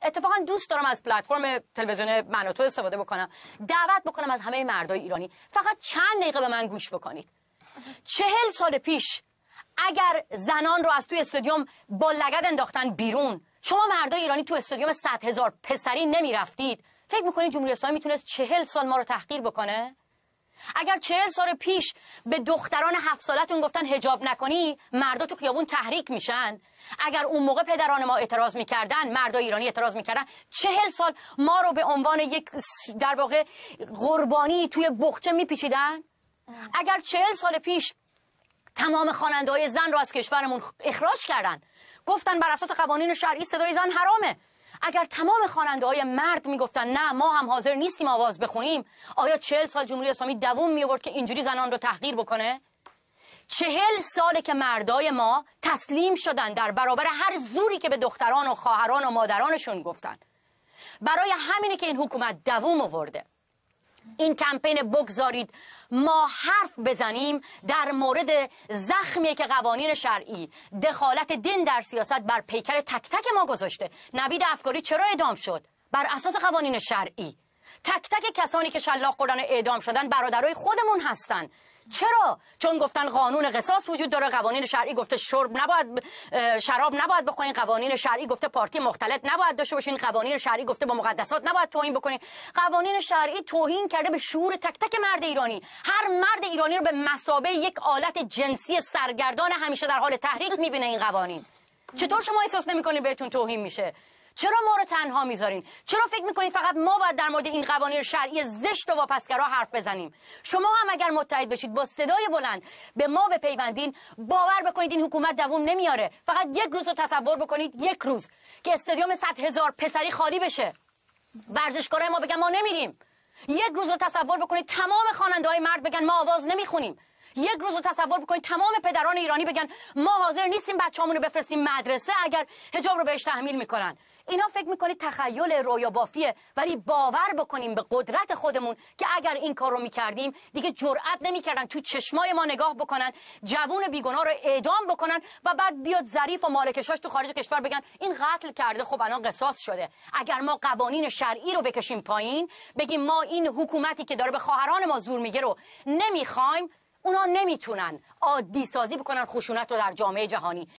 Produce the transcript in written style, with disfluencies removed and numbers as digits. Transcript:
اتفاقا دوست دارم از پلتفرم تلویزیون من و تو استفاده بکنم، دعوت بکنم از همه مردای ایرانی فقط چند دقیقه به من گوش بکنید. 40 سال پیش اگر زنان رو از توی استادیوم با لگد انداختن بیرون، شما مردای ایرانی تو استادیوم 100,000 پسری نمی رفتید، فکر میکنید جمهوری اسلامی میتونست 40 سال ما رو تحقیر بکنه؟ اگر 40 سال پیش به دختران 7 سالتون گفتن حجاب نکنی، مردا تو خیابون تحریک میشن، اگر اون موقع پدران ما اعتراض میکردن، مردای ایرانی اعتراض میکردن، 40 سال ما رو به عنوان یک در واقع قربانی توی بخچه میپیچیدن؟ اگر 40 سال پیش تمام خواننده‌های زن رو از کشورمون اخراج کردن، گفتن بر اساس قوانین شرعی صدای زن حرامه، اگر تمام خواننده‌های مرد میگفتن نه ما هم حاضر نیستیم آواز بخونیم، آیا 40 سال جمهوری اسلامی دووم میآورد که اینجوری زنان رو تحقیر بکنه؟ 40 ساله که مردای ما تسلیم شدن در برابر هر زوری که به دختران و خواهران و مادرانشون گفتن. برای همینه که این حکومت دووم آورده. این کمپین بگذارید ما حرف بزنیم در مورد زخمی که قوانین شرعی، دخالت دین در سیاست بر پیکر تک تک ما گذاشته. نوید افکاری چرا اعدام شد؟ بر اساس قوانین شرعی. تک تک کسانی که شلاق خوردن اعدام شدن برادرای خودمون هستن. چرا؟ چون گفتن قانون قصاص وجود داره، قوانین شرعی گفته شراب نباید بخورین، قوانین شرعی گفته پارتی مختلط نباید داشته باشین، قوانین شرعی گفته با مقدسات نباید توهین بکنین. قوانین شرعی توهین کرده به شعور تک تک مرد ایرانی. هر مرد ایرانی رو به مثابه یک آلت جنسی سرگردان همیشه در حال تحریک میبینه این قوانین. چطور شما احساس نمیکنین بهتون توهین میشه؟ چرا ما رو تنها میذارین؟ چرا فکر میکنین فقط ما باید در مورد این قوانین شرعی زشت و واپسگرا حرف بزنیم؟ شما هم اگر متحد بشید با صدای بلند به ما بپیوندین، باور بکنید این حکومت دووم نمیاره. فقط یک روز رو تصور بکنید، یک روز که استادیوم 100,000 پسری خالی بشه، ورزشکارای ما بگن ما نمیریم. یک روز رو تصور بکنید تمام خواننده‌های مرد بگن ما آواز نمیخونیم. یک روز رو تصور بکنید تمام پدران ایرانی بگن ما حاضر نیستیم بچه‌مون رو بفرستیم مدرسه اگر حجاب رو بهش تحمیل میکنن. اینا فکر میکنید تخیل رویا بافیه، ولی باور بکنیم به قدرت خودمون که اگر این کار رو میکردیم دیگه جرئت نمیکردن تو چشمای ما نگاه بکنن، جوون بیگناه رو اعدام بکنن و بعد بیاد ظریف و مالکشاش تو خارج کشور بگن این قتل کرده، خب الان قصاص شده. اگر ما قوانین شرعی رو بکشیم پایین، بگیم ما این حکومتی که داره به خواهران ما زور میگه رو نمیخوایم، اونا نمیتونن عادی سازی بکنن خشونت رو در جامعه جهانی.